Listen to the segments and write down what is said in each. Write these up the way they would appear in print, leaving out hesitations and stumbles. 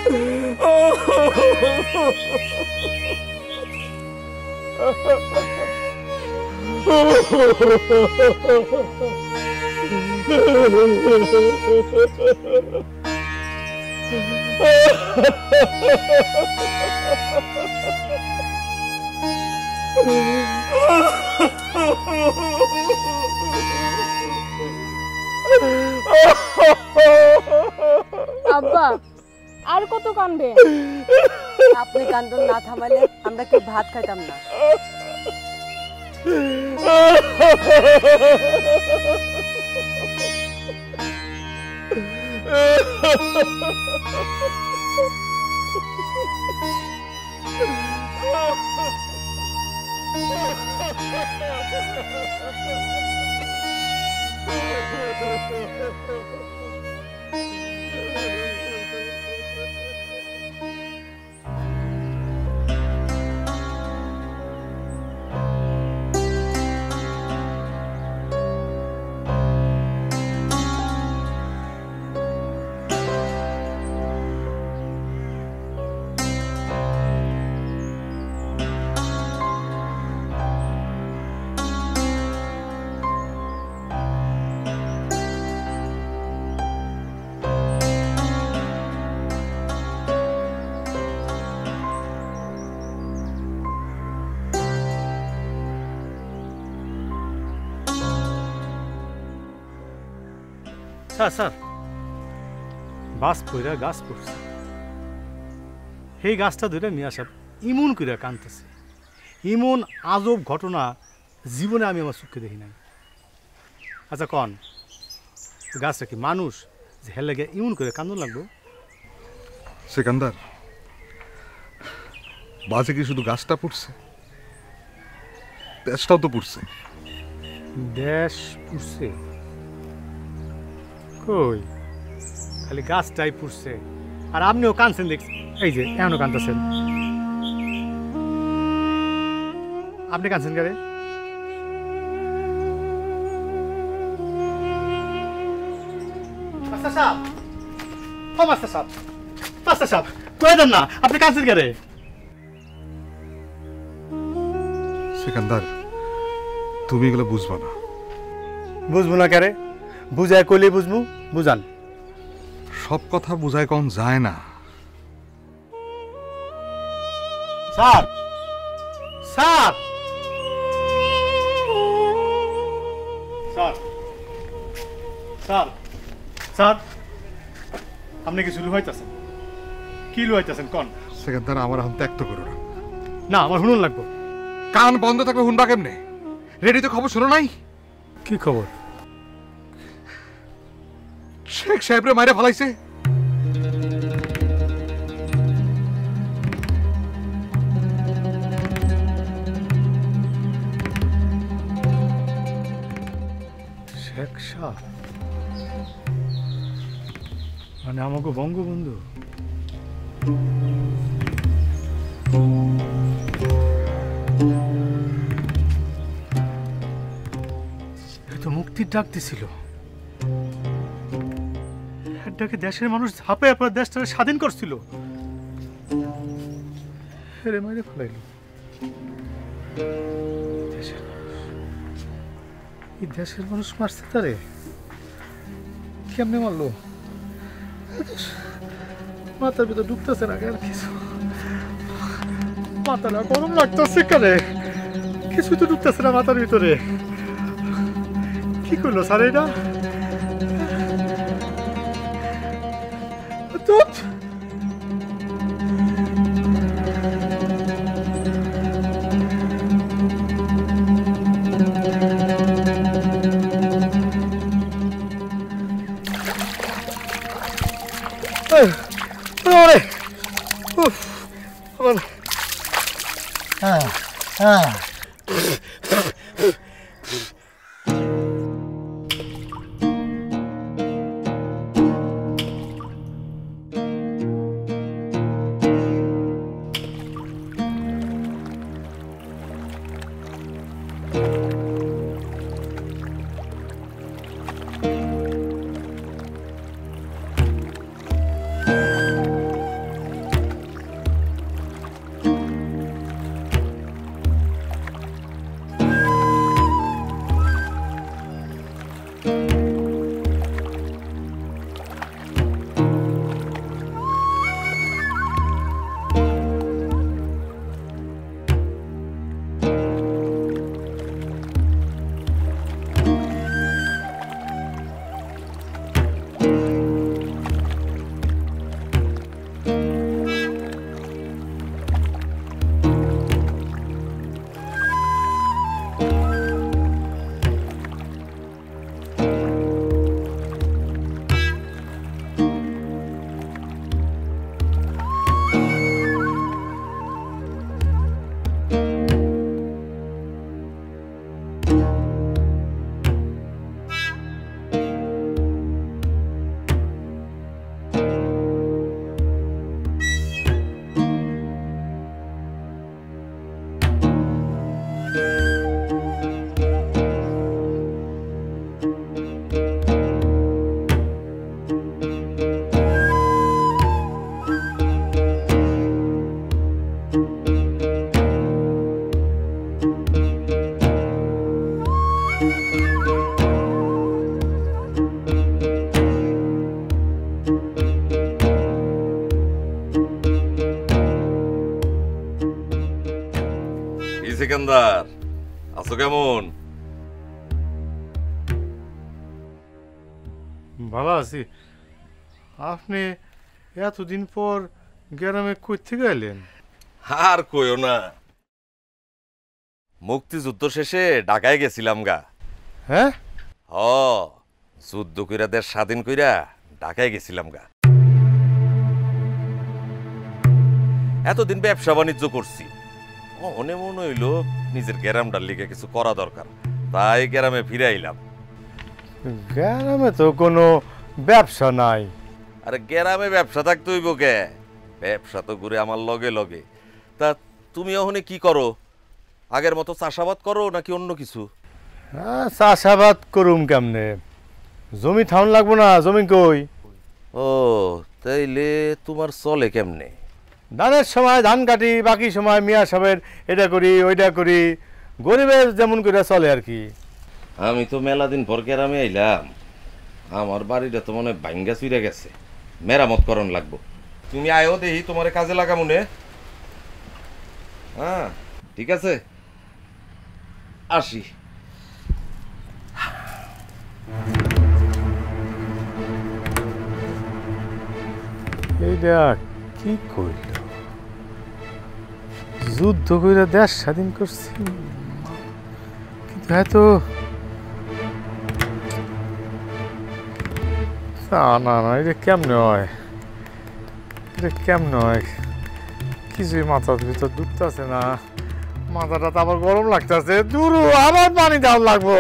আব্বা আর কত কাঁদবে? আপনি কান্দন না থামালে আমরা কি ভাত খাইতাম না। স্যার স্যার বাস পইরা গাছ পড়ছে, সেই গাছটা ধরে মিয়া সাহেব ইমন করে কাঁদতেছে। ইমন আজব ঘটনা জীবনে আমি আমার চোখে দেখি নাই। আচ্ছা কন, গাছটা কি মানুষ যে হেলে গে ইমন করে কান্দন লাগবো? সেকান্দার, বাজে কি শুধু গাছটা পড়ছে, দেশটাও তো পড়ছে। দেশ পুড়ছে কই? খালি গাছটাই পুড়ছে, আর আপনিও কাঁদছেন দেখছি। এই যে এখনো কাঁদতেছেন। আপনি কাঁদছেন কারে? মাস্টার সাহেব, ও মাস্টার সাহেব, মাস্টার সাহেব কয়ে দেন না, আপনি কাঁদছেন কারে? সেকান্দার, তুমি এগুলো বুঝবা না। বুঝবো না কারে? বুঝায় কইলে বুঝবো, বুঝান। সব কথা বুঝায় কখন যায় না। Sir sir sir sir sir আপনি কিছু লুহাইতেছেন? কি লুহাইতেছেন কন? সেকান্দার, আমার এখন ত্যাক্ত করো না। না, আমার শুনুন লাগবো। কান বন্ধ থাকবে, শুনবা কেমনে? রেডিতে খবর শোনো নাই? কি খবর? শেখ সাহেবরে মাইরে ফেলাইছে। শেখ সাহেব মানে আমাকে বঙ্গবন্ধু? এ তো মুক্তির ডাক দিছিল। ডাকে দেশের মানুষ ঝাঁপে আপনার দেশটাকে স্বাধীন করছিল। হেরে মাইরে ফেলাইল। এই দেশের মানুষ মারছে তারে? কেমনে মারলো? মাথার ভিতর ঢুকতেছে না আর কিছু। মাথাটা গরম লাগতেছে কারে? কিছু তো ঢুকতেছে না মাথার ভিতরে। কি করলো স্যার এটা? কি সিকান্দার, আছো কেমন? ভালো আছি। আপনি এতদিন পর গ্রামে কই থেকে এলেন? আর কইও না, মুক্তিযুদ্ধ শেষে ঢাকায় গেছিলাম গা। হ্যাঁ, হ, যুদ্ধ কইরা দেশ স্বাধীন কইরা ঢাকায় গেছিলাম গা। এতদিন ব্যবসা বাণিজ্য করছি, মনে মনে হইলো নিজের গ্রামটার লিগে কিছু করা দরকার, তাই গ্রামে ফিরে আইলাম। গ্রামে তো কোনো ব্যবসা নাই। আরে গ্রামে ব্যবসা থাকতে হইব কে? ব্যবসা তো ঘুরে আমার লগে লগে। তা তুমি ওখানে কি করো? আগের মতো চাষাবাদ করো নাকি অন্য কিছু? চাষাবাদ করুম কেমনে? জমি থাউন লাগবো না, জমি কই? ও তাইলে তোমার চলে কেমনে? ধানের সময় ধান কাটি, বাকি সময় মিয়া সাহেবের এটা করি ওইটা করি, গরিবের যেমন করে চলে আর কি। আমি তো মেলা দিন পর গ্রামে আইলাম, আমার বাড়িটা তো মনে হয় ভাঙ্গা চুইরা গেছে, মেরামত করণ লাগবো। তুমি আয়ো দেখি, তোমার কাজে লাগা মনে। হ্যাঁ ঠিক আছে, আসি। এইটা কি কইল? যুদ্ধ কইরা দেশ স্বাধীন করছি, কিন্তু এত না না, এটা কেমনে হয়? এটা কেমনে হয়? কিছুই মাথার ভিতর ঢুকতেছে না, মাথাটা তো আবার গরম লাগতেছে। দূর আবার পানি দেওয়া লাগবো।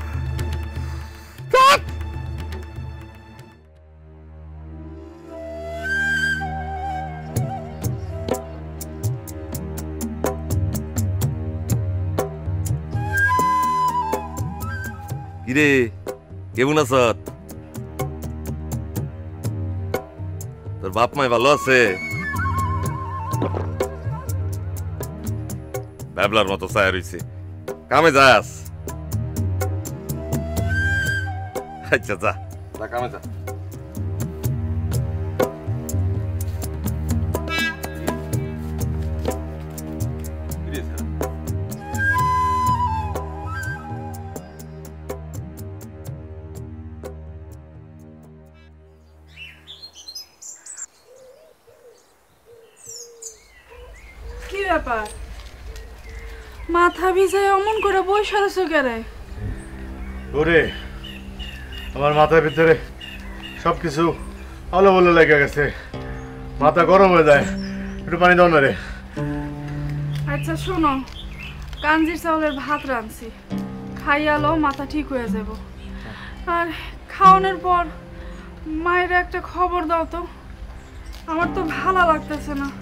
কিরে, কেমন আছ? তোর বাপ মাই ভালো আছে? ব্যাবলার মতো ছায়া রইছে, কামে যাস? আচ্ছা যা যা, কামে যা। কি ব্যাপার, মাথা ভিজায় অমন করে বসে আছো কেরে? ওরে, আমার মাথার ভিতরে সবকিছু আলো বলো লেগে গেছে, মাথা গরম হয়ে যায়। একটু পানি দাও না রে। আচ্ছা শোনো, কাঞ্জির চাউলের ভাত রাঁধছি, খাইয়ালো মাথা ঠিক হয়ে যাব। আর খাওয়ানোর পর মায়ের একটা খবর দাও তো, আমার তো ভালো লাগতেছে না।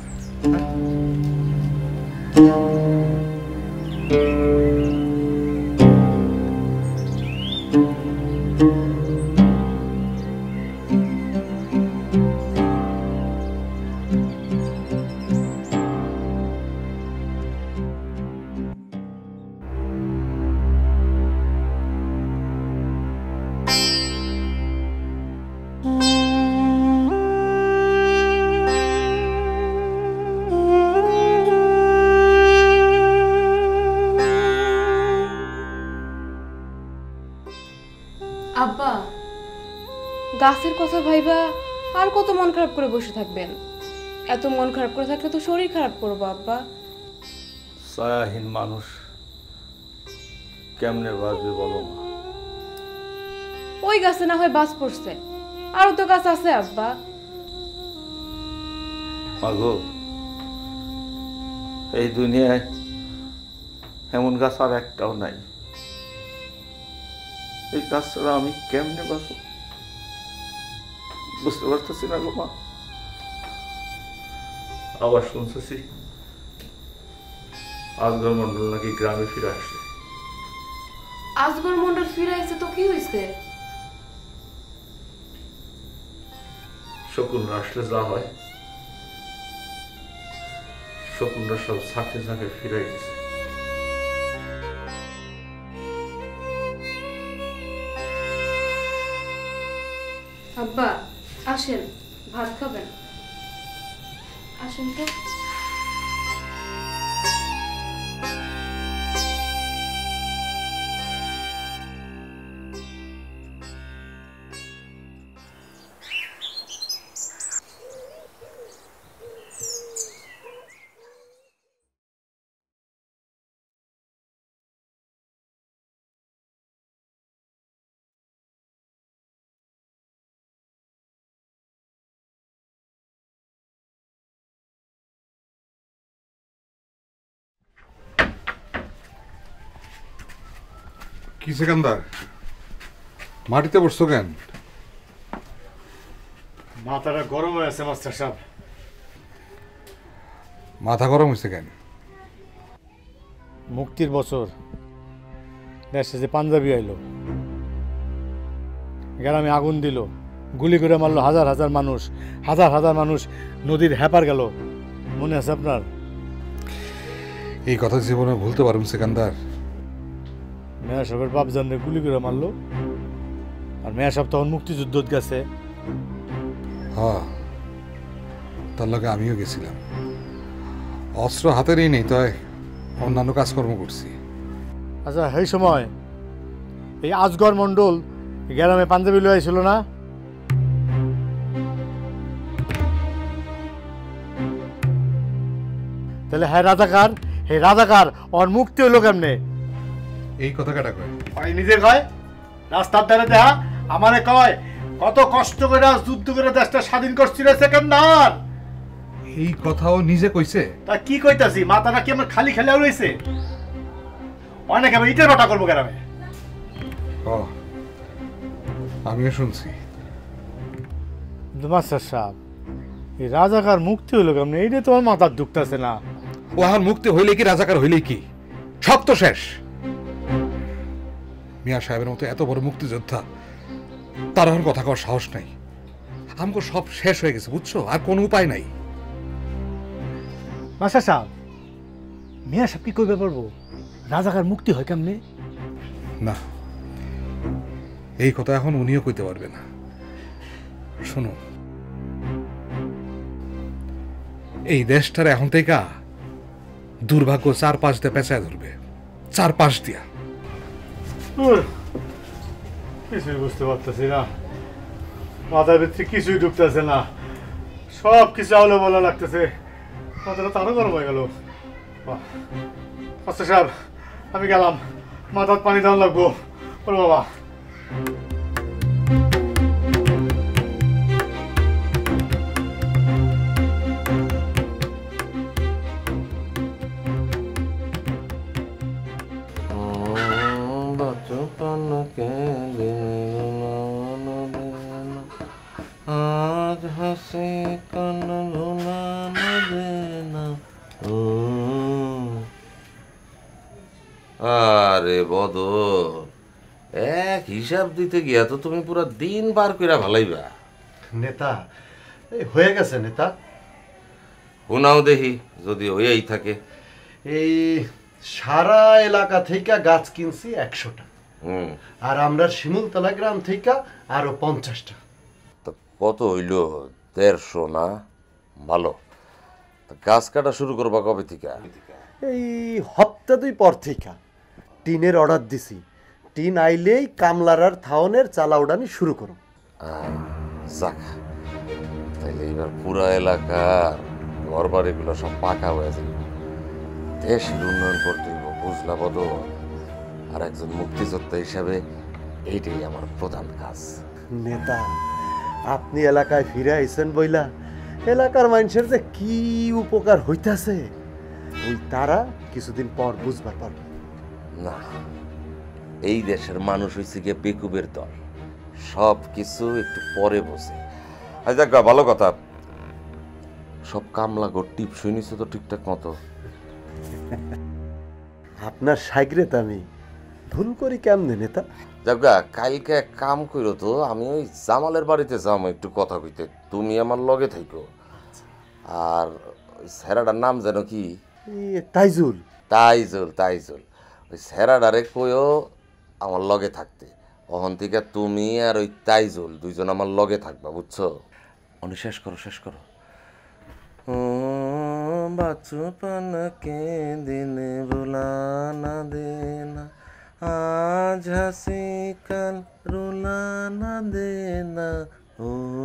আব্বা, গাছের কথা ভাইবা আর কত মন খারাপ করে বসে থাকবেন? এত মন খারাপ করে থাকলে তো শরীর খারাপ করবো আব্বা। ছায়াহীন মানুষ কেমনে বাঁচবে বলো মা? ওই গাছে না হয় বাজ পড়ছে, আরো তো গাছ আছে আব্বা। মাগো, এই দুনিয়ায় এমন গাছ আর একটাও নাই। এই গাছ ছাড়া আমি কেমনে বাঁচব বুঝতে পারতেছি না গো মা। আবার শুনতেছি আজগর মন্ডল নাকি গ্রামে ফিরে আসছে। আজগর মন্ডল ফিরে আইছে তো কি হয়েছে? শকুনরা আসলে যা হয়, শকুনরা সব ঝাঁকে ঝাঁকে ফিরে গেছে। আব্বা, আসেন, ভাত খাবেন? আসেন তো। কি সেকান্দার, মাটিতে বসছো কেন? মাথাটা গরম হয়ে আছে মাস্টার সাহেব। মাথা গরম হয়েছে কেন? মুক্তির বছর দেশে যে পাঞ্জাবি আইলো, গ্রামে আগুন দিল, গুলি করে মারলো হাজার হাজার মানুষ, হাজার হাজার মানুষ নদীর হ্যাপার গেল, মনে আছে আপনার? এই কথা জীবনে ভুলতে পারুন সেকান্দার? মেয়া সাহেবের বাপজানরে গুলি করে মারলো, আর মেয়া সাহেব তখন মুক্তিযুদ্ধ গেছে। হ্যাঁ, তার লগে আমিও গেছিলাম। অস্ত্র হাতেরই নেই, তাই অন্যান্য কাজকর্ম করছি। আচ্ছা, সেই সময় এই আজগর মণ্ডল গ্রামে পাঞ্জাবি লয়ে আইছিল না? তাহলে হ্যাঁ রাজাকার, হে রাজাকার ওর মুক্তি হইলো কেমনে? এই কথা কাটা কয়? ওই নিজে কয়, রাস্তার ধারে দেখা আমারে কয় কত কষ্ট করে যুদ্ধ করে দেশটা স্বাধীন করছিল সেকেন্দার। এই কথাও নিজে কইছে? তা কি কইতাছি, মাথাটা কি আমার খালি খালি রইছে? অনেক আমি ইটের বাটা করবো গ্রামে। ও, আমিও শুনছি। মাস্টার সাহেব, এই রাজাকার মুক্তি হইলো কেমনে, এইটা তোমার মাথার ঢুকতেছে না। ও এখন মুক্তি হইলে কি, রাজাকার হইলে কি, সব তো শেষ। মিয়া সাহেবের মতো এত বড় মুক্তিযোদ্ধা, তার এখন কথা কওয়ার সাহস নাই। আমাকে সব শেষ হয়ে গেছে, বুঝছো? আর কোনো উপায় নাই। মাস্টার সাহেব, মিয়া সাহেব কি কইবে পারবো রাজাকার মুক্তি হয় কেমনে? না, এই কথা এখন উনিও কইতে পারবে না। শোনো, এই দেশটার এখন থেকে দুর্ভাগ্য চারপাশ দিয়ে পেঁচায় ধরবে, চারপাশ দিয়া। কিছুই বুঝতে পারতেছি না, মাথার ভিতরে কিছুই ঢুকতেছে না, সব কিছু আলো বলা লাগতেছে, মাথাটা তারও গরম হয়ে গেল। মাস্টার সাহেব, আমি গেলাম, মাথার পানি দেওয়া লাগবো। ওর বাবা, আজ হাসি কান্না না। আরে বদর, এক হিসাব দিতে গিয়া তো তুমি পুরা দিন বার কইরা ভালাইবা। নেতা, এই হয়ে গেছে নেতা। শোনাও দেখি, যদি হইয়াই থাকে। এই সারা এলাকা থেকে গাছ কিনছি 100টা, আর আমরা শিমুলতলা গ্রাম থেকে আরো 50টা। তো কত হইল? 150 না? ভালো। গাছ কাটা শুরু করবা কবে থেকে? এই হপ্তা 2 পর থেকে টিনের অর্ডার দিছি। টিন আইলেই কামলার থাওনের চালা উড়ানি শুরু করো। যাক, তাইলে এবার পুরা এলাকার ঘর বাড়িগুলো সব পাকা হয়ে যাবে, দেশের উন্নয়ন করতে হইব, বুঝলা বদর? আর একজন মুক্তিযোদ্ধা হিসাবে এইটাই আমার প্রধান কাজ। নেতা, আপনি এলাকায় ফিরে আইছেন বইলা এলাকার মানুষের যে কি উপকার হইতাছে ওই তারা কিছুদিন পর বুঝবার পারবে। না, এই দেশের মানুষ হইছে গিয়ে বেকুবের দল, সব কিছু একটু পরে বসে। আচ্ছা যাক, ভালো কথা, সব কামলা গো টিপ শুনিছো তো ঠিকঠাক মতো? আপনার সাগরেত আমি ভুল করি কেমনে নেতা? যাগা, কালকে এক কাম করো তো, আমি ওই জামালের বাড়িতে যাবো একটু কথা কইতে, তুমি আমার লগে থাইকো। আর ওই স্যারাটার নাম যেন কি? তাইজুল। তাইজুল, তাইজুল, ওই স্যারাডারে কইও আমার লগে থাকতে। ওখান থেকে তুমি আর ওই তাইজুল দুইজন আমার লগে থাকবা, বুঝছো? অনেক শেষ করো শেষ করো। ও बचपन के दिन रुलाना देना आज हंसी कल रुलाना देना ओ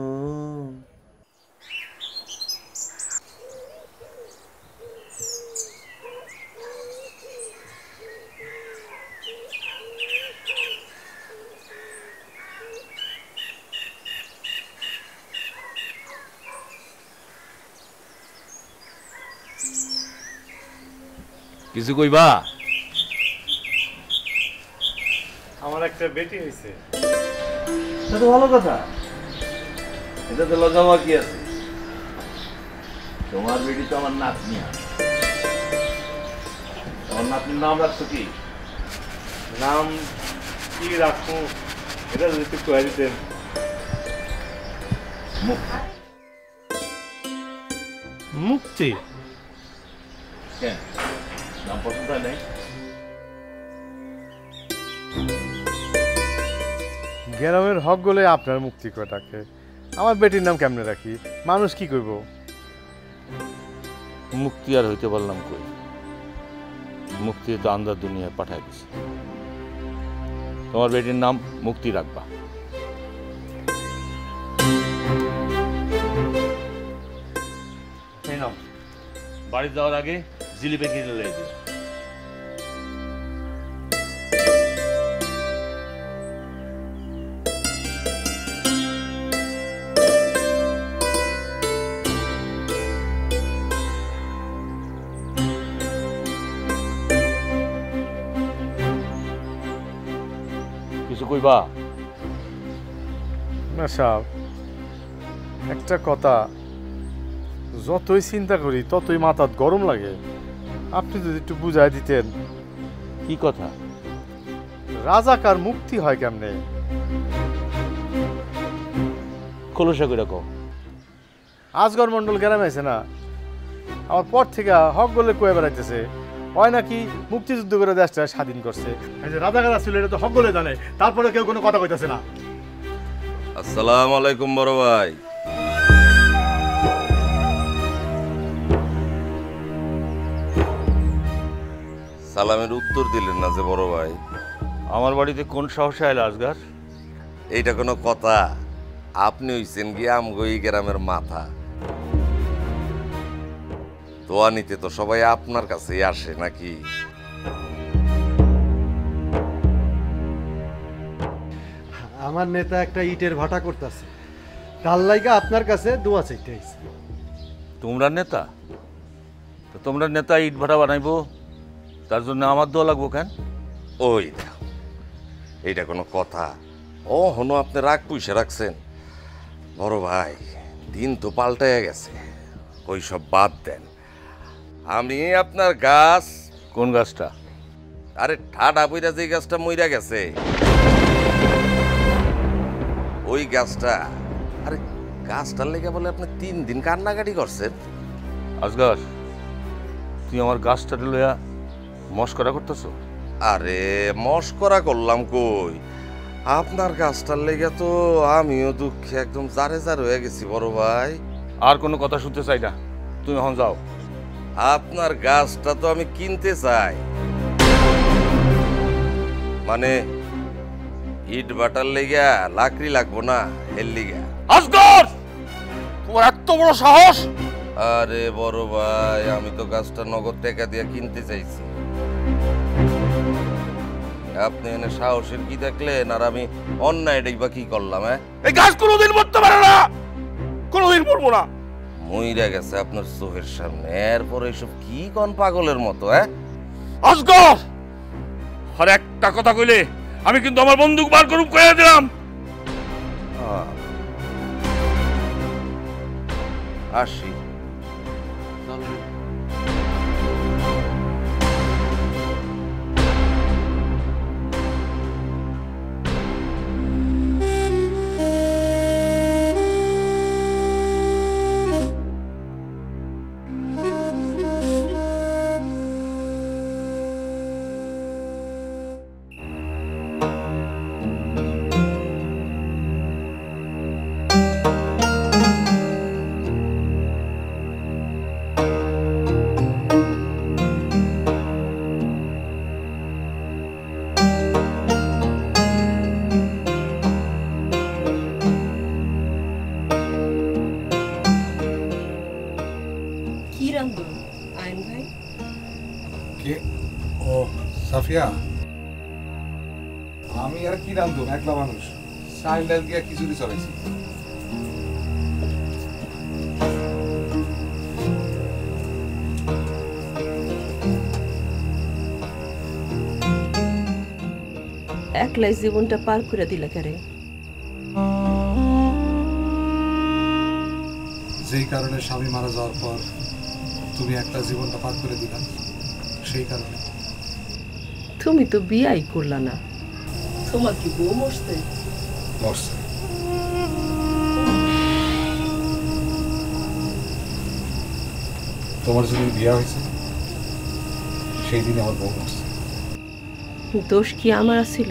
কিছু কইবা? আমার একটা বেটি হয়েছে। এটা তো ভালো কথা, এটা তো লজ্জামা কি আছে? তোমার বেটি তো আমার নাতনি। তোমার নাতনির নাম রাখছো কি? নাম কি রাখবো এটা যদি একটু কয়ে দিতেন। মুক্তি। কেন নাম পছন্দ হয় নাই? গ্রামের হক গলে আপনার মুক্তি করে ডাকে, আমার বেটির নাম কেমনে রাখি? মানুষ কি কইব? মুক্তি আর হইতে পারলাম কই, মুক্তি তো আন্দার দুনিয়ায় পাঠাই দিছে। তোমার বেটির নাম মুক্তি রাখবা। বাড়ি যাওয়ার আগে জিলিপি কিনে লয়ে দিও। কিছু কইবা? না সাহেব, একটা কথা, যতই চিন্তা করি ততই মাথাত গরম লাগে। আপনি যদি একটু বুঝাই দিতেন। কি কথা? রাজাকার মুক্তি হয় কেমনে? খোলসা করে কও। আজগর মন্ডল গ্রামে আছে না, আমার পর থেকে হক গলে কয়ে বেড়াইতেছে হয় নাকি মুক্তিযুদ্ধ করে দেশটা স্বাধীন করছে। রাজাকার ছিল এটা তো হক গলে জানে, তারপরে কেউ কোনো কথা কইতেছে না। আসসালামু আলাইকুম বড় ভাই। সালামের উত্তর দিলেন না যে বড় ভাই? আমার বাড়িতে কোন সাহসে আইল আজগার? এইটা কোনো কথা? আপনি হইছেন গিয়ে আমগই গ্রামের মাথা। দোয়া নিতে তো সবাই আপনার কাছেই আসে নাকি? আমার নেতা একটা ইটের ভাটা করতেছে, তার লাইগা আপনার কাছে দোয়া চাইতে আইছি। তোমরা নেতা? তো তোমরা নেতা ইট ভাটা বানাইবো, তার জন্য আমার দোয়া লাগবো কেন? ওই দেখো, এইটা কোনো কথা? ও হনো আপনি রাগ পুষে রাখছেন। বড় ভাই, দিন তো পাল্টাইয়া গেছে, ওই সব বাদ দেন। আমি আপনার গাছ। কোন গাছটা? আরে ঠাডা বইরা যে গাছটা মইরা গেছে ওই গাছটা। আরে গাছটার লেগে বলে আপনি 3 দিন কান্নাকাটি করছেন। আজগার, তুই আমার গাছটা লইয়া মস্করা করতেছো? আরে মস্করা করলাম কই, আপনার গাছটার লেগে তো আমিও দুঃখে একদম জারে জার হয়ে গেছি বড় ভাই। আর কোনো কথা শুনতে চাই না, তুমি এখন যাও। আপনার গাছটা তো আমি কিনতে চাই, মানে ইট বাটার লেগা লাকড়ি লাগবো না, এর লিগা। আজগর, তোমার এত বড় সাহস! আরে বড় ভাই, আমি তো গাছটা নগদ টাকা দিয়ে কিনতে চাইছি। আপনি এনে সাহসের কি দেখলেন, আর আমি অন্যায়টাই বা কি করলাম? এই গাছ কোনোদিন মরতে পারে না, কোনোদিন মরবো না। মইরা গেছে আপনার চোখের সামনে, এরপর এসব কি কোন পাগলের মতো? আজগর, আর একটা কথা কইলে আমি কিন্তু আমার বন্দুক বার করুম কইয়া দিলাম। আসি। রান্ধু আইন ভাই কে? ও সাফিয়া, আমি আর কি রান্ধুম, একলা মানুষ। চাইল ডাল গিয়া খিচুড়ি চড়াইছি। একলাই জীবনটা পার করে দিলা কেরে? যেই কারণে স্বামী মারা যাওয়ার পর তুমি একটা জীবনটা পার করে দিলা, সেই কারণে। তুমি তো বিয়াই করলা না, তোমার কি বউ মরছে? মরছে। তোমার যেদিন বিয়া হয়েছে সেই দিনে আমার বউ মরছে। দোষ কি আমার ছিল?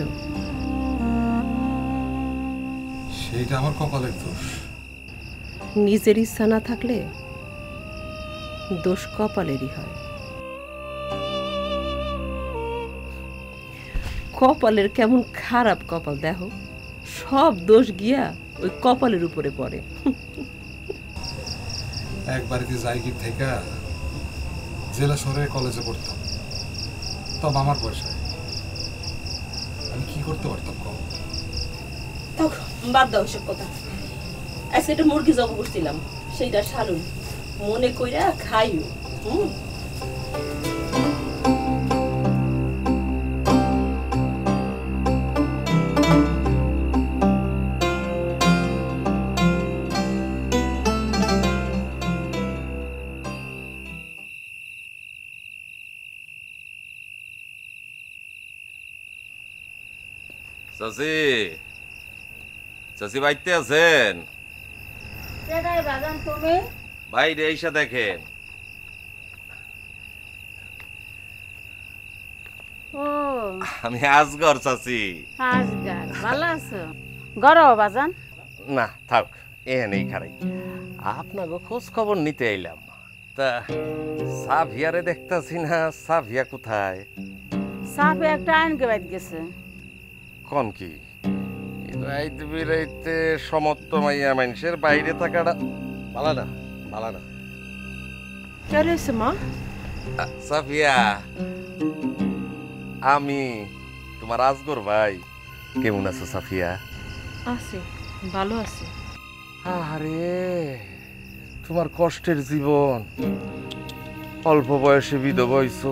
সেইটা আমার কপালের দোষ। নিজের ইচ্ছা না থাকলে দোষ কপালেরই হয়। কপালের কেমন খারাপ কপাল দেখো, সব দোষ গিয়া ওই কপালের উপরে পড়ে। এক বাড়িতে যাইগি থেকে জেলা শহরে কলেজে পড়তাম, তবে আমার পয়সায় আমি কি করতে পারতাম কম? বাদ দাও সব কথা। আজকে একটা মুরগি জব করছিলাম, সেইটা সালুন মনে কইরা খাইও। চাচি, চাচি বাইতে আছেন? তুমি বাইরে এসে দেখেন। ও আমি আজগর চাচি। আজগার ভালো আছো? গরম বাজান? না থাক, এখানেই খারাই। আপনাকে খোঁজ খবর নিতে এলাম। তা সাভিয়ারে দেখতাছি না, সাভিয়া কোথায়? সাপে একটা আইনকে বাইত গেছে। কোন কি রাইতে বিরাইতে সমস্ত মাইয়া মানুষের বাইরে থাকাটা ভালো না, ভালো না। কে রয়েছে মা? সাফিয়া, আমি তোমার আজগর ভাই। কেমন আছো সাফিয়া? আছে, ভালো আছে। আরে তোমার কষ্টের জীবন, অল্প বয়সে বিধবা হইছো।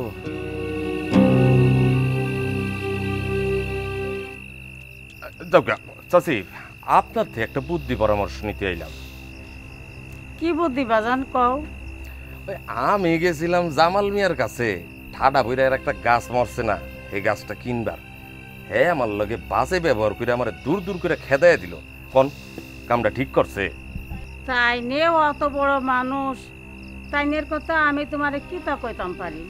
চাচি, আপনার থেকে একটা বুদ্ধি পরামর্শ নিতে এলাম। কি বুদ্ধি বাজান কও? আমি গেছিলাম জামাল মিয়ার কাছে, ঠাডা বইরার একটা গাছ মরছে না, এই গাছটা কিনবার। হ্যাঁ, আমার লগে বাজে ব্যবহার করে আমার দূর দূর করে খেদাইয়া দিল। কোন কামটা ঠিক করছে? তাই নেও অত বড় মানুষ, তাইনের কথা আমি তোমারে কি তা কইতাম পারি।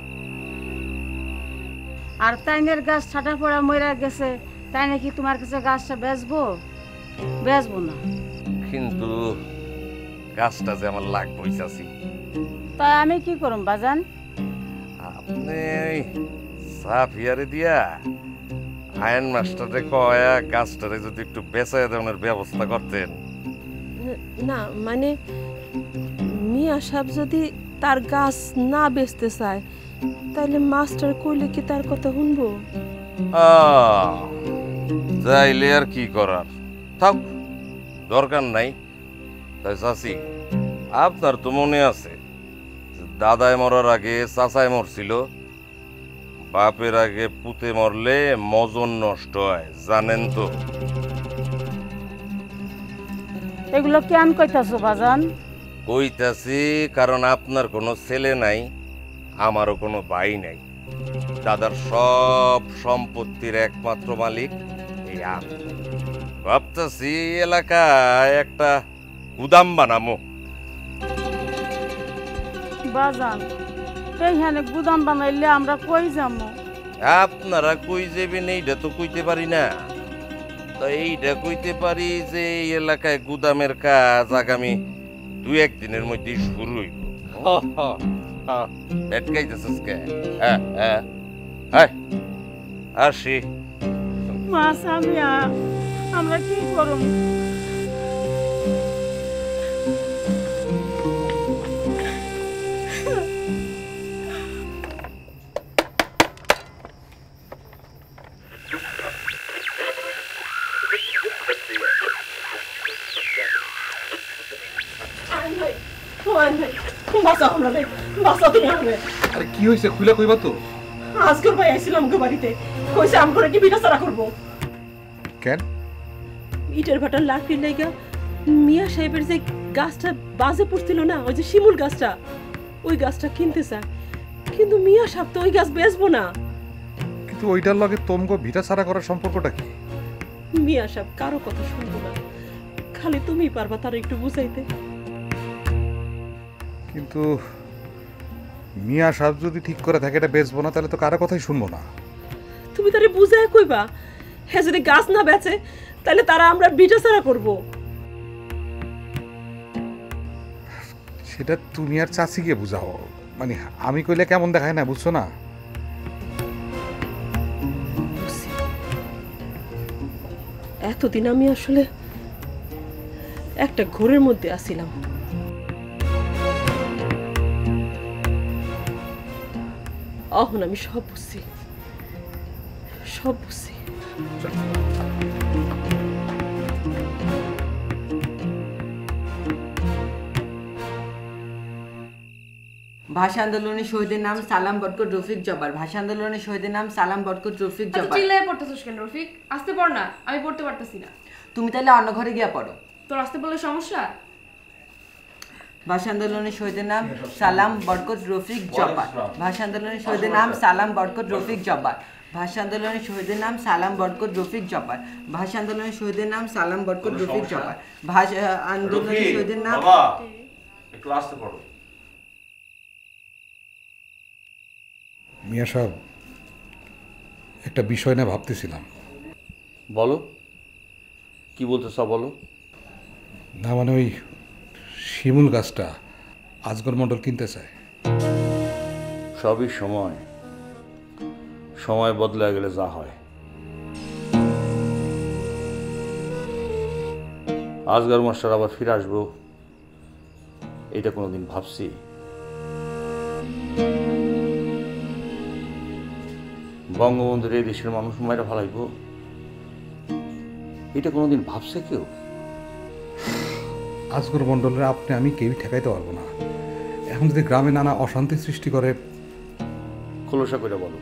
আর তাইনের গাছ ছাটা পড়া মইরা গেছে, তাই নাকি তোমার কাছে গাছটা বেচবো? বেচবো না। কিন্তু গাছটা যে আমার লাগবই চাচি। তাই আমি কি করুম বাজান? আপনি সাফিয়ারে দিয়া আয়ন মাস্টারে কয়া গাছটারে যদি একটু বেচায় দেওয়ার ব্যবস্থা করতেন। না মানে মিয়া সাহেব যদি তার গাছ না বেচতে চায়, তাইলে মাস্টার কইলে কি তার কথা শুনবো? যাইলে আর কি করার, থাক, দরকার নাই। তাই চাচি, আপনার তো মনে আছে দাদায় মরার আগে চাচায় মরছিল। বাপের আগে পুতে মরলে মজন নষ্ট হয়, জানেন তো? এগুলো কেন কইতাছো বাজান? কইতাছি কারণ আপনার কোনো ছেলে নাই, আমারও কোনো ভাই নাই। দাদার সব সম্পত্তির একমাত্র মালিক এই আমি। ভাবতাছি এলাকায় একটা গুদাম বানামো। বাজান, এইখানে গুদাম বানাইলে আমরা কই যাবো? আপনারা কই যাবেন এইটা তো কইতে পারি না। তো এইটা কইতে পারি যে এই এলাকায় গুদামের কাজ আগামী 2-1 দিনের মধ্যেই শুরু হইব। এটকাইতেছিস কে? আসি। মা সামিয়া, আমরা কি করব? আরে কি হয়েছে খুলে কইবা তো? আজকের ভাই আইছিল আমাকে বাড়িতে, কইছে আম করে কি পিঠা সারা করবো। কেন? ইটের ভাটার লাকড়ির লাইগা মিয়া সাহেবের যে গাছটা বাজে পড়ছিল না, ওই যে শিমুল গাছটা, ওই গাছটা কিনতে চায়, কিন্তু মিয়া সাহেব তো ওই গাছ বেচবো না। কিন্তু ওইটার লগে তোমগো ভিটা ছাড়া করার সম্পর্কটা কি? মিয়া সাহেব কারো কথা শুনবো না, খালি তুমি পারবা তার একটু বুঝাইতে। কিন্তু মিয়া সাহেব যদি ঠিক করে থাকে এটা বেচবো না, তাহলে তো কারো কথাই শুনবো না। তুমি তারে বুঝাই কইবা, হ্যাঁ যদি গাছ না বেচে তাহলে তারা আমরা বিটা ছাড়া করবো। সেটা তুমি আর চাচিকে বুঝাও, মানে আমি কইলে কেমন দেখায় না, বুঝছো না? এতদিন আমি আসলে একটা ঘোরের মধ্যে আছিলাম। এখন আমি সব বুঝছি, সব বুঝছি। ভাষা আন্দোলনের শহীদের নাম সালাম বরকত রফিক জব্বার। ভাষা আন্দোলনের শহীদের নাম সালাম বরকত রফিক জব্বার। চিল্লায় পড়তেছিস কেন রফিক? আসতে পড় না, আমি পড়তে পারতেছি না। তুমি তাহলে অন্য ঘরে গিয়া পড়ো। তোর আসতে বললে সমস্যা? ভাষা আন্দোলনের শহীদের নাম সালাম বরকত রফিক জব্বার। ভাষা আন্দোলনের শহীদের নাম সালাম বরকত রফিক জব্বার। ভাষা আন্দোলনের শহীদের নাম সালাম বরকত রফিক জব্বার। ভাষা আন্দোলনের শহীদের নাম সালাম বরকত রফিক জব্বার। ভাষা আন্দোলনের শহীদের নাম। একটু আসতে পড়ো। মিয়া সাহেব, একটা বিষয় নিয়ে ভাবতেছিলাম। বলো, কি বলতেছ বলো। না মানে ওই শিমুল গাছটা আজগর মণ্ডল কিনতে চায়। সবই সময়, সময় বদলে গেলে যা হয়। আজগর মাস্টার আবার ফিরে আসবো এটা কোনোদিন ভাবছি? বঙ্গবন্ধুর এই দেশের মানুষ মায়েরা ভালাইব এটা কোনোদিন ভাবছে কেউ? আজগর মণ্ডলের আপনি আমি কেউই ঠেকাইতে পারবো না। এখন যদি গ্রামে নানা অশান্তি সৃষ্টি করে। খোলসা করে বলো।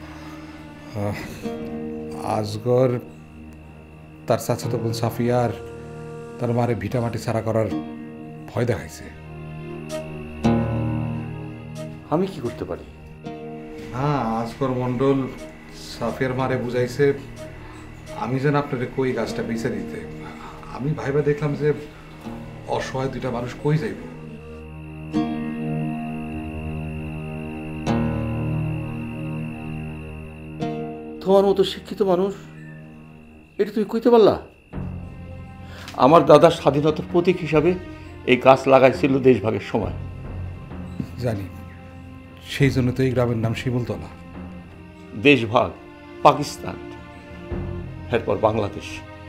আজগর তার চাচাতো বোন সাফিয়ার তার মারে ভিটামাটি ছাড়া করার ভয় দেখাইছে। আমি কি করতে পারি? হ্যাঁ, আজগর মণ্ডল সাফিয়ার মারে বুঝাইছে আমি যেন আপনাদের কই গাছটা বেঁচে দিতে। আমি ভাইবা দেখলাম যে অসহায় দুইটা মানুষ কই যাইব। তোমার মতো শিক্ষিত মানুষ এটা তুমি কইতে পারলা? আমার দাদা স্বাধীনতার প্রতীক হিসাবে এই গাছ লাগাইছিল দেশভাগের সময়। জানি, সেই জন্য তো এই গ্রামের নাম শিমুলতলা। দেশভাগ, পাকিস্তান, এরপর বাংলাদেশ।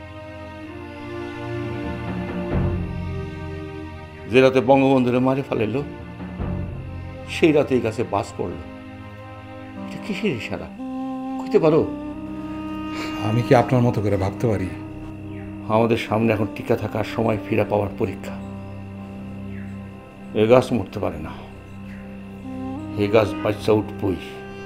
যে রাতে বঙ্গবন্ধুরে মারে ফেলাইল সেই রাতে এই গাছে বাস পড়ল। এটা কিসের ইশারা কইতে পারো? আমি কি আপনার মতো করে ভাবতে পারি? আমাদের সামনে এখন টিকা থাকার সময় ফিরে পাওয়ার পরীক্ষা। এ গাছ মরতে পারে না, এই গাছ বাচ্চা উঠবই।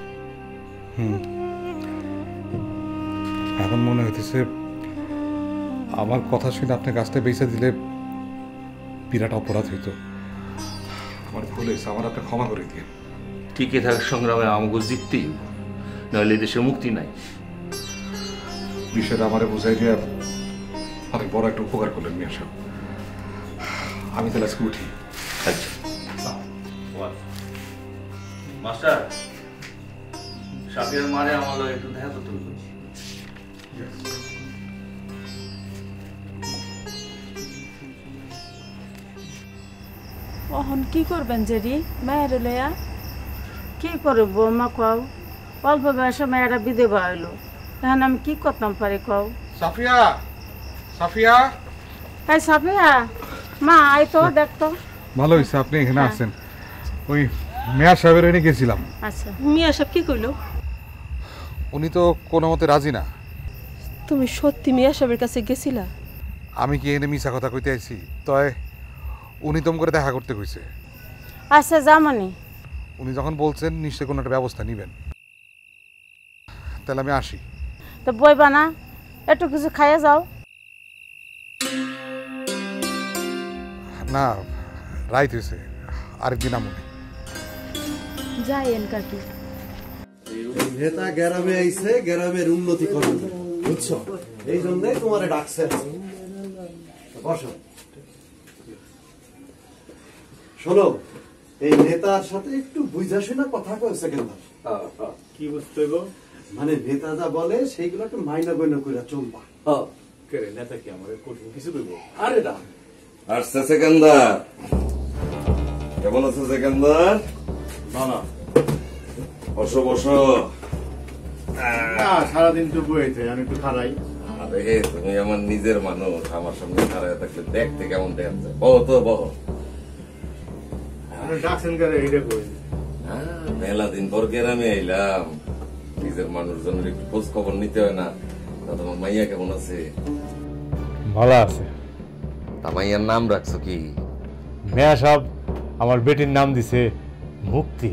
এখন মনে হইতেছে আমার কথা শুনে আপনি গাছটা বেঁচে দিলে বিরাট অপরাধ হইতো। আমার ভুল হয়েছে, আমার আপনি ক্ষমা করে দিয়ে। টিকে থাকার সংগ্রামে আমাকে জিততেই, নাহলে দেশে মুক্তি নাই। বিষয়টা আমারে বুঝাই দিয়ে অনেক বড় একটা উপকার করলেন মিয়া সাহেব। আমি তাহলে আজকে উঠি। আচ্ছা মাস্টার, সাফিয়ার মারে আমার লগে একটু দেখা করতে হবে। এখন কি করবেন জেরি মায়ের লইয়া? কি করব মা কও? অল্প বয়সে মায়েরা বিধবা হইলো, এখন আমি কি করতাম পারি কও? সাফিয়া, সাফিয়া, তাই সাফিয়া মা আই তো দেখতো। ভালো হয়েছে আপনি এখানে আছেন। ওই মেয়ার সাহেবের এনে গেছিলাম। আচ্ছা, মিয়া সাহেব কি কইলো? উনি তো কোনো মতে রাজি না। তুমি সত্যি মিয়া সাহেবের কাছে গেছিলা? আমি কি এনে মিছা কথা কইতে আইছি? তয় উনি তোম করে দেখা করতে কইছে। আচ্ছা যামনি। উনি যখন বলছেন নিশ্চয়ই কোনো একটা ব্যবস্থা নেবেন। তাহলে আমি আসি। তো বইবা না, একটু কিছু খাইয়ে যাও। না রাইত হয়েছে, আরেকদিন আমুনি। যাইয়েন কাকি। নেতা গ্রামে আইছে গ্রামের উন্নতি করবে, বুঝছো? এই জন্যই তোমারে ডাকছে। বসো। শোনো, এই নেতার সাথে একটু বুঝা শোনা কথা কয় সেকেন্ডার। কি বুঝতে হইব? মানে নেতা যা বলে সেইগুলো একটু মাইনা গয়না করে চলবা। নেতা কি আমার কঠিন কিছু কইব? আরে না, আসছে সেকেন্দার। কেমন আছে সেকেন্দার? না না, বসো বসো। সারাদিন তো বইতে আমি একটু খারাই। আরে তুমি আমার নিজের মানুষ, আমার সামনে খারাপ থাকলে দেখতে কেমন দেখছে। বহ তো বহ। ডাকছেন করে এইটা কই? মেলা দিন পর গ্রামে আইলাম, নিজের মানুষজনের একটু খোঁজ খবর নিতে হয় না? তা তোমার মাইয়া কেমন আছে? ভালো আছে। তা মাইয়ার নাম রাখছো কি? মেয়া সাহেব আমার বেটির নাম দিছে মুক্তি।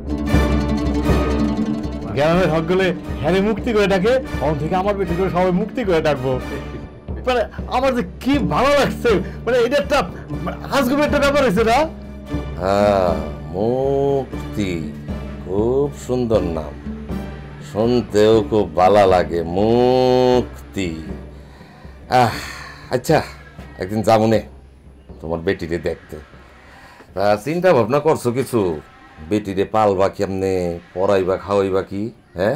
গ্রামের হক গেলে হ্যারে মুক্তি করে ডাকে, তখন থেকে আমার বেটি করে সবাই মুক্তি করে ডাকবো। মানে আমার যে কি ভালো লাগছে, মানে এটা একটা আজগুবি একটা ব্যাপার হয়েছে না? হ্যাঁ, মুক্তি খুব সুন্দর নাম, শুনতেও খুব ভালো লাগে। মুক্তি। আচ্ছা, একদিন যাবো নে তোমার বেটিরে দেখতে। তা চিন্তা ভাবনা করছো কিছু? বেটিরে পালবা কেমনে, পড়াইবা খাওয়াইবা কি? হ্যাঁ,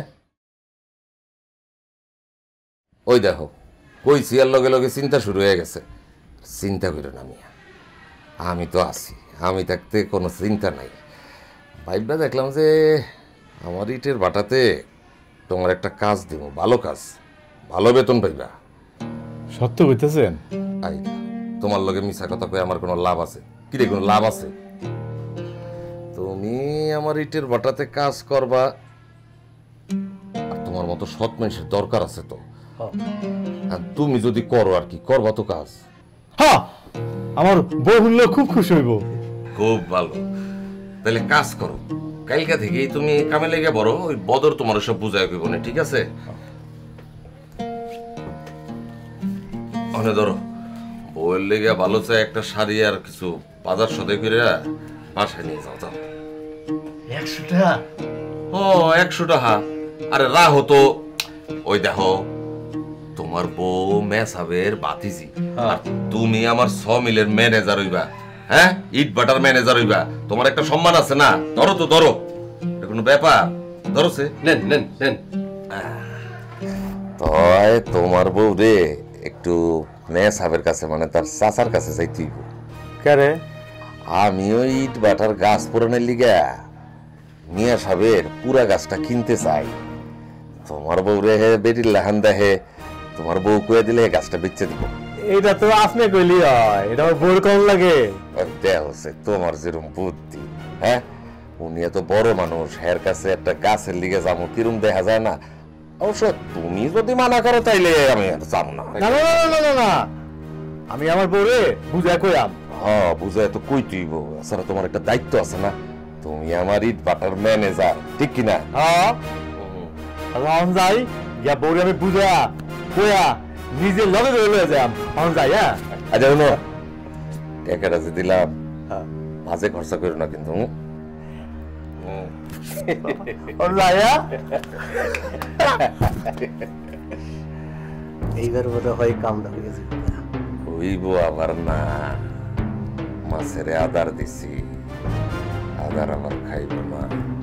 ওই দেখো কইছি আর লগে লগে চিন্তা শুরু হয়ে গেছে। চিন্তা করো না মিয়া, আমি তো আছি, আমি থাকতে কোনো চিন্তা নাই। ভাইবা দেখলাম যে আমার ইটের ভাটাতে তোমার একটা কাজ দিব, ভালো কাজ, ভালো বেতন পাইবা। সত্য কইতেছেন? আই তোমার লগে মিছা কথা কই আমার কোনো লাভ আছে? কি রে, কোনো লাভ আছে? তুমি আমার ইটের ভাটাতে কাজ করবা, আর তোমার মতো সৎ মানুষের দরকার আছে তো। আর তুমি যদি করো আর কি করবা তো কাজ। হ্যাঁ, আমার বউ হলে খুব খুশি হইব। খুব ভালো, তাহলে কাজ করো। কালকা থেকেই তুমি কামে লেগে বড়, ওই বদর তোমার সব বুঝাই কইব না, ঠিক আছে? অনে ধরো বউয়ের লেগে ভালো চাই একটা শাড়ি আর কিছু বাজার সদাই করে বাসায় নিয়ে যাও। যাও। 100 টাকা? ও 100 টাকা? আরে রাহো তো। ওই দেখো তোমার বউ মেসাবের বাতিজি, আর তুমি আমার 6 মিলের ম্যানেজার হইবা। হ্যাঁ, ইট বাটার ম্যানেজার হইবা, তোমার একটা সম্মান আছে না? ধরো তো, ধরো, এটা কোনো ব্যাপার? ধরো সে নেন নেন নেন। তয় তোমার বউ রে একটু মেসাবের কাছে, মানে তার চাচার কাছে যাইতেই। কারে? আমি ওই ইট বাটার গাছ পুরানের লিগা মিয়া সাহেবের পুরা গাছটা কিনতে চাই। তোমার বউ রে বেটির লাহান দেখে, তোমার বউ কয়ে দিলে গাছটা বেচে দিব। এটা তো আপনি কইলি হয়, এটা আমার বউর কম লাগে। হচ্ছে তোমার যেরকম বুদ্ধি। হ্যাঁ, উনি এত বড় মানুষ, এর কাছে একটা গাছের লিগে যাবো, কিরম দেখা যায় না? অবশ্য তুমি যদি মানা করো তাইলে আমি আর যাবো না। না না না না না, আমি আমার বউরে বুঝাই কইলাম। হ্যাঁ, বুঝাই তো কই তুইব। আসলে তোমার একটা দায়িত্ব আছে না, তুমি আমার ইট বাটার ম্যানেজার, ঠিক কিনা? হ্যাঁ, এখন যাই গিয়া বউরে আমি বুঝা কইয়া নিজের লগে ধরে লয়ে যাম। এখন যাই। হ্যাঁ, আচ্ছা শুনো, টাকাটা যে দিলাম মাঝে খরচা করো না কিন্তু। এইবার বোধ হয় কামটা হয়ে গেছে। হইব আবার না, মাছের আদার দিছি, আদার আবার খাইব না।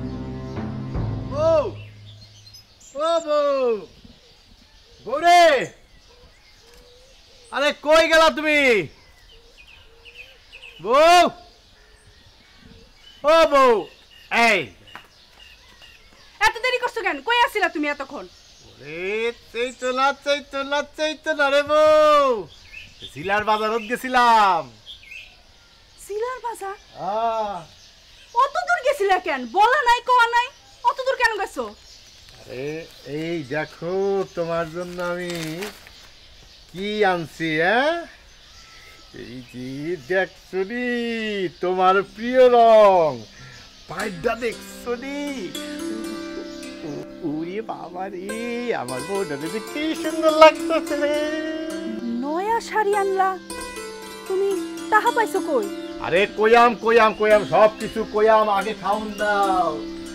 বউ, ও বউ, বউরে, আরে কই গেলা তুমি? বউ, ও বউ, এই এত দেরি করছো কেন? কই আছিলা তুমি এতক্ষণ? চাইতো না রে বউ, সিলার বাজারত গেছিলাম। সিলার বাজার? অত দূর গেছিলা কেন? বলা নাই, কোয়া নাই, অত দূর কেন গেছো? আরে এই দেখো তোমার জন্য আমি কি আনছি। এই যে দেখছনি তোমার প্রিয় রং পাইডা দেখছনি উড়ি বাবা রে আমার বউটা দেখতে কি সুন্দর লাগতেছে রে নয়া শাড়ি আনলা তুমি তাহা পাইছো কই আরে কয়াম সব কিছু কয়াম আগে খাউন দাও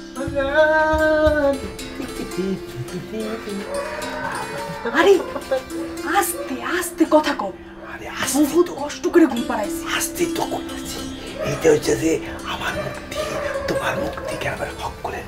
আরে আস্তে আস্তে কথা কও আরে বহুত কষ্ট করে ঘুম পাড়াইছি আস্তে তো করতেছি এইটা হচ্ছে যে আমার মুক্তি তোমার মুক্তিকে আবার হক করে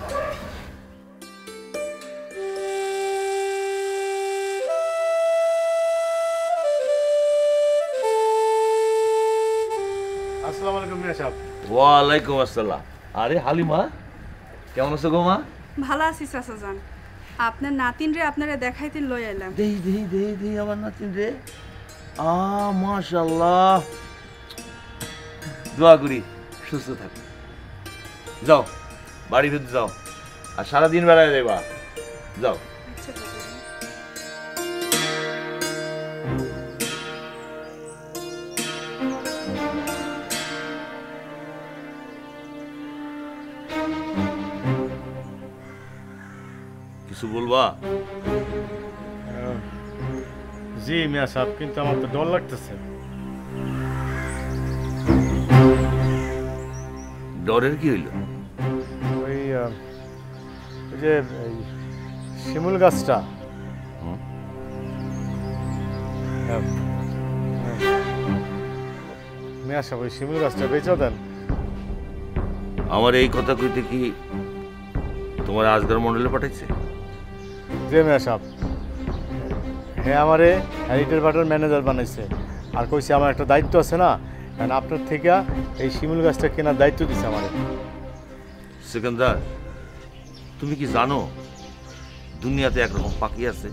আসসালামু আলাইকুম মিয়া সাহেব ওয়ালাইকুম আসসালাম। আরে হালিমা কেমন আছো গো মা? ভালো আছি চাচা জান আপনার নাতিন রে আপনারে দেখাইতে লই আইলাম দেই আমার নাতিন রে মাশাআল্লাহ দোয়া করি সুস্থ থাকো যাও বাড়ি ফিরতে যাও আর সারাদিন বেড়ায় যাবা যাও কিছু বলবা? জি মিয়া সাহেব কিন্তু আমার তো ডর লাগতেছে ডরের কি হইল? ওই যে শিমুল গাছটা মিয়া সাহেব ওই শিমুল গাছটা বেচে দেন। আমার এই কথা কইতে কি তোমার আজগার মন্ডলে পাঠাইছে? জি মিয়া সাহেব হ্যাঁ আমারে হ্যারিটেজ বাটার ম্যানেজার বানাইছে আর কইছে আমার একটা দায়িত্ব আছে না কারণ আপনার থেকে এই শিমুল গাছটা কেনার দায়িত্ব দিছে আমারে। সিকান্দার তুমি কি জানো দুনিয়াতে একরকম পাখি আছে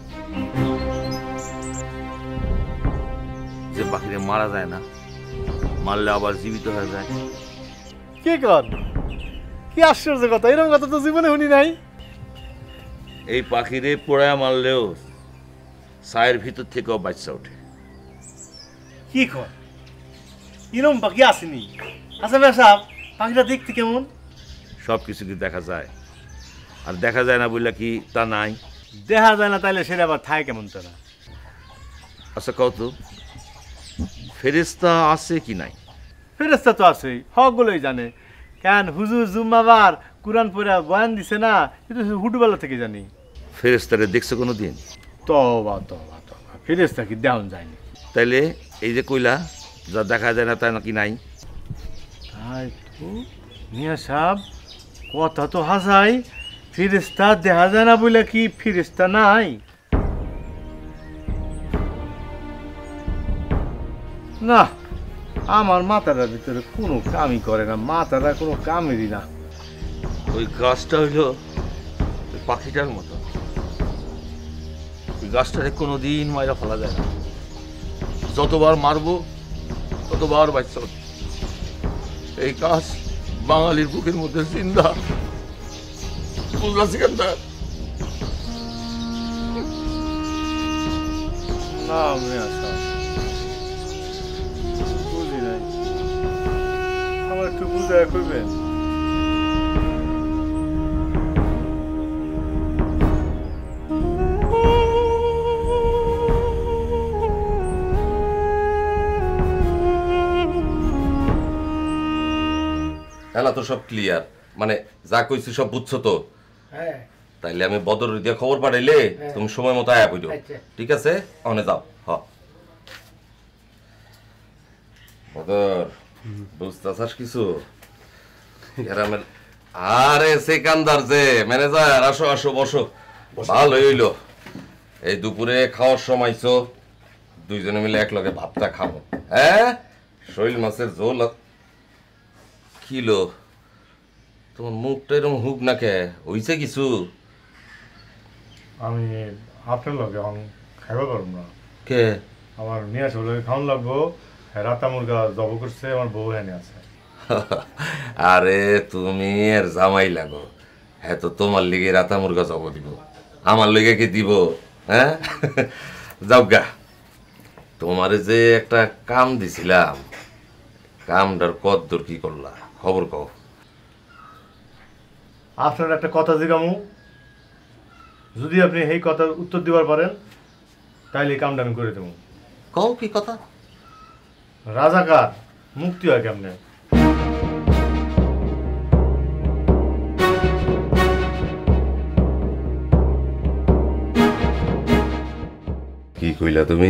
যে পাখিরে মারা যায় না, মারলে আবার জীবিত হয়ে যায়? কি কর কি আশ্চর্য কথা, এরকম কথা তো জীবনে শুনি নাই। এই পাখিরে পোড়ায় মারলেও ছায়ের ভিতর থেকেও বাচ্চা ওঠে। কি কর এরকম পাখি আসেনি? আচ্ছা মিয়া সাহেব পাখিটা দেখতে কেমন? সব কিছু কি দেখা যায়? আর দেখা যায় না বললে কি তা নাই? দেখা যায় না তাইলে সেটা আবার থায় কেমন তারা? আচ্ছা কত ফেরেশতা আছে কি নাই? ফেরেশতা তো আছেই, হকগুলোই জানে। কেন হুজুর জুম্মাবার কুরআন পড়া বয়ান দিছে না, কিন্তু হুটবেলা থেকে জানি। ফেরেশতারে দেখছো কোনো দিন? তবা ফেরেশতা কি দেওয়ান যায়নি? তাইলে এই যে কইলা যা দেখা যায় না তা নাকি নাই? তাই তো মিয়া সাহেব কথা তো হাসাই, ফেরেশতা দেখা যায় না বলে কি ফেরেশতা নাই? না আমার মাথাটার ভিতরে কোনো কামই করে না, মাথাটা কোনো কামেরই না। ওই গাছটা হইল ওই পাখিটার মতো, ওই গাছটারে কোনোদিন মাইরা ফেলা যায় না। যতবার মারবো ততবার বাচ্চা হচ্ছে। এই গাছ বাঙালির বুকের মধ্যে জিন্দা, বুঝলা সিকান্দার? না মিয়া সাহেব বুঝি নাই, আমার একটু বুঝায় কইবেন? হ্যাঁ তো সব ক্লিয়ার, মানে যা কইছি সব বুঝছো তো? হ্যাঁ তাইলে আমি বদর দিয়ে খবর পাঠাইলে তুমি সময় মতো আয়া পড়ো, ঠিক আছে? ওখানে যাও। বদর বুঝতেছাস কিছু? গ্রামের আরে সেকান্দার যে ম্যানেজার, আসো আসো বসো। ভালো হইলো এই দুপুরে খাওয়ার সময়ছো, দুইজনে মিলে এক লগে ভাতটা খাবো। হ্যাঁ শৈল মাছের ঝোল। কিলো তোমার মুখটা এরকম হুক না কে, হইছে কিছু? আমি আপনার লগে খাইবা পারব না। কে? আমার মিয়া সাহেব লগে খাওয়ান লাগবো। রাতা মুরগা জব করছে, আমার বউ এনে আছে। আরে তুমি আর জামাই লাগো, হ্যাঁ তো তোমার লিগে রাতা মুরগা জব দিব, আমার লিগে কি দিব? হ্যাঁ যাও গা। তোমারে যে একটা কাম দিছিলাম, কামটার কদ্দূর কি করলা খবর কও। আপনার একটা কথা জিগামু, যদি আপনি এই কথার উত্তর দিবার পারেন তাইলে এই কামটা আমি করে দেবো। কও কি কথা? রাজাকার মুক্তি হয় কেমনে? কি কইলা তুমি?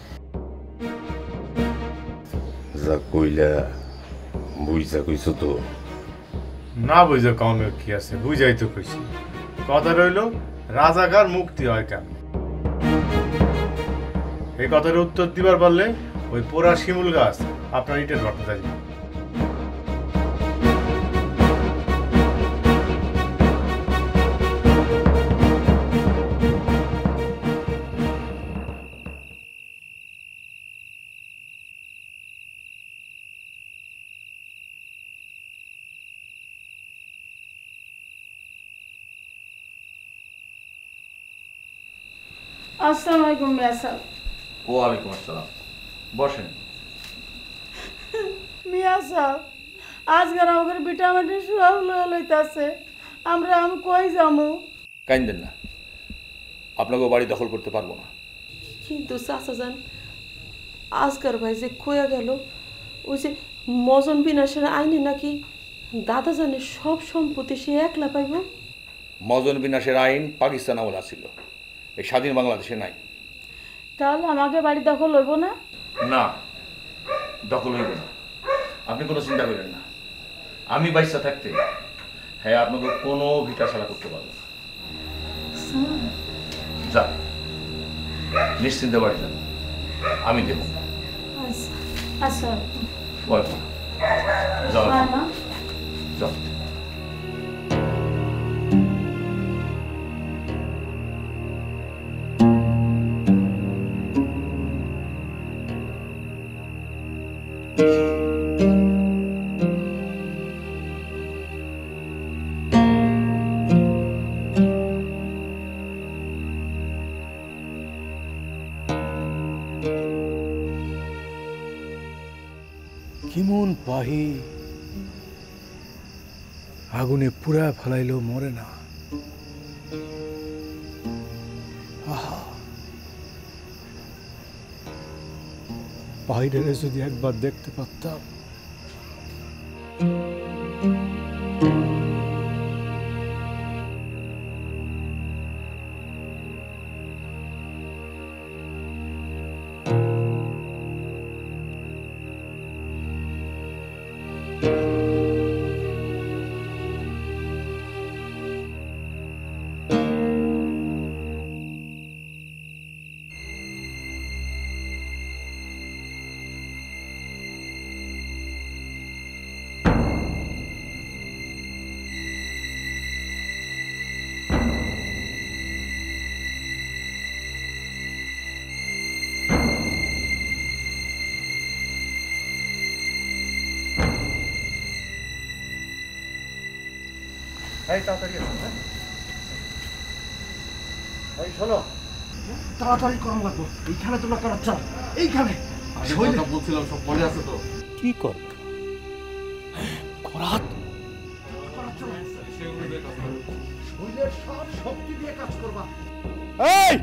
যা কইলা বুঝা কইছো তো? না বুঝে কমে কি আছে, বুঝাই তো কইছি। কথা রইল রাজাকার মুক্তি হয় কেমনে, এই কথার উত্তর দিবার পারলে ওই পোড়া শিমুল গাছ আপনার ইটের ভাটা যাবে। আসসালামু আলাইকুম মিয়া সাহেব। ওয়ালাইকুম আসসালাম, বসেন। মিয়া সাহেব, আজকাল আমাদের ভিটামিন সব লয়ে লইতাছে, আমরা আমি কই যামু? কাইন্দেন না, আপনাকে বাড়ি দখল করতে পারবো না। কিন্তু চাচা যান, আজকার ভাই যে কইয়া গেল ওই যে মজন বিনাশের আইনে নাকি দাদা জানের সব সম্পত্তি সে একলা পাইব। মজন বিনাশের আইন পাকিস্তান আমল আছিল, এই স্বাধীন বাংলাদেশে নাই। তাহলে আমাকে বাড়ি দখল হইব না? না, দখল হইবে না, আপনি কোনো চিন্তা করেন না। আমি বাইসা থাকতে হ্যাঁ আপনাকে কোনো ভিটা ছাড়া করতে পারবো না। যা, নিশ্চিন্তে বাড়ি যান, আমি দেব। আচ্ছা যাও যাও। কিমন পাহি আগুনে পুরা ফেলাইলেও মরে না। আহা, পাহিটারে যদি একবার দেখতে পারতাম। তাড়াতাড়ি আসুন। এই শোনো, তাড়াতাড়ি কম লাগবো। এইখানে তোমরা করাচ্ছ, এইখানে বলছিলাম সব মনে আছে তো? কি কর করাত শরীরের সব শক্তি দিয়ে কাজ করবা। এই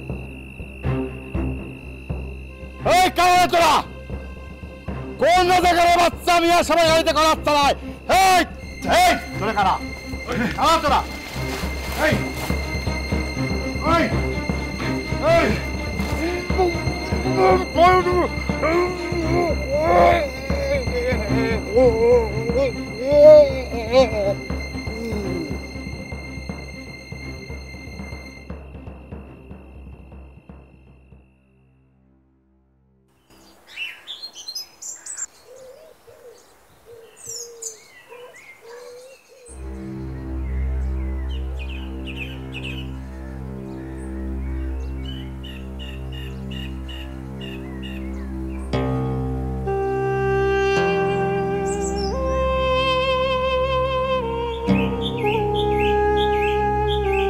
এই কারণে তোরা কোন জায়গায় বাচ্চা নিয়ে সবাই গাড়িতে করাত চালায়? এই এই তোরা কারা কারা তোরা? এই এই এই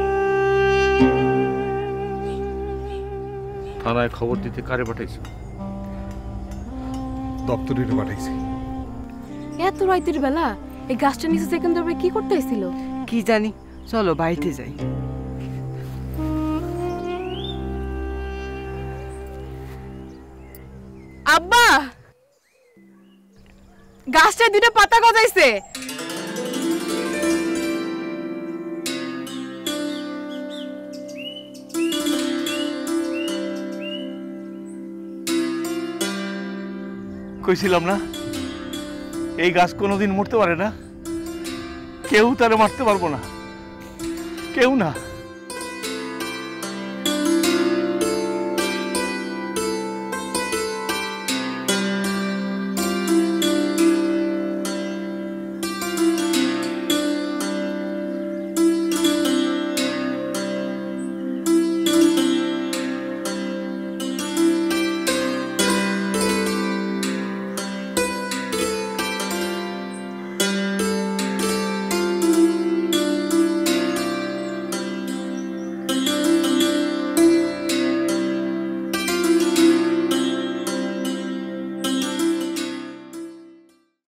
থানায় খবর দিতে কারে পাঠাইছো? দপ্তরে পাঠাইছি। এত রাতের বেলা এই গাছটা নিচে সেকেন্ডার ভাই কি করতে এসেছিল? কি জানি, চলো বাড়িতে যাই। আব্বা, গাছটা দুটো পাতা গজাইছে। কইছিলাম না এই গাছ কোনোদিন মরতে পারে না, কেউ তারে মারতে পারবো না, কেউ না।